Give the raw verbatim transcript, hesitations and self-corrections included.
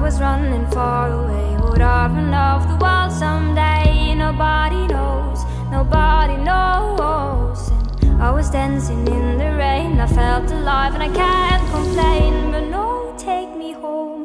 was running far away. Would I run off the world someday? Nobody knows, nobody knows. And I was dancing in the rain, I felt alive and I can't complain. But no, take me home.